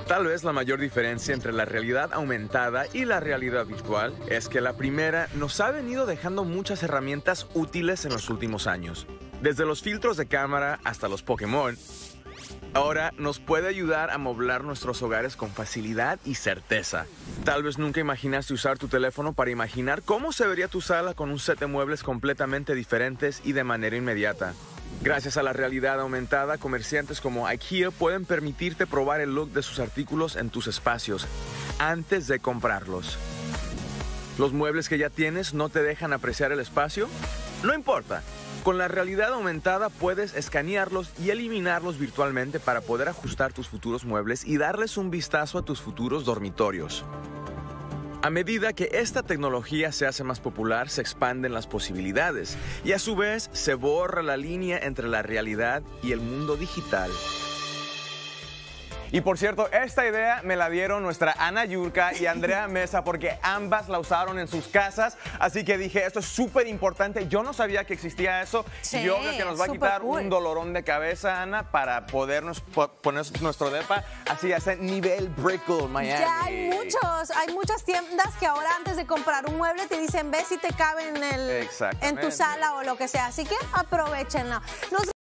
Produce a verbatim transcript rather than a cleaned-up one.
Tal vez la mayor diferencia entre la realidad aumentada y la realidad virtual es que la primera nos ha venido dejando muchas herramientas útiles en los últimos años. Desde los filtros de cámara hasta los Pokémon, ahora nos puede ayudar a moblar nuestros hogares con facilidad y certeza. Tal vez nunca imaginaste usar tu teléfono para imaginar cómo se vería tu sala con un set de muebles completamente diferentes y de manera inmediata. Gracias a la realidad aumentada, comerciantes como IKEA pueden permitirte probar el look de sus artículos en tus espacios antes de comprarlos. ¿Los muebles que ya tienes no te dejan apreciar el espacio? No importa. Con la realidad aumentada puedes escanearlos y eliminarlos virtualmente para poder ajustar tus futuros muebles y darles un vistazo a tus futuros dormitorios. A medida que esta tecnología se hace más popular, se expanden las posibilidades y a su vez se borra la línea entre la realidad y el mundo digital. Y por cierto, esta idea me la dieron nuestra Ana Yurka y Andrea Mesa porque ambas la usaron en sus casas. Así que dije, esto es súper importante. Yo no sabía que existía eso. Sí, y obvio que nos va a quitar cool. un dolorón de cabeza, Ana, para podernos po poner nuestro depa así a ese nivel Brickell, Miami. Ya hay muchos, hay muchas tiendas que ahora antes de comprar un mueble te dicen, ve si te cabe en, el, en tu sala o lo que sea. Así que aprovechenla. Nos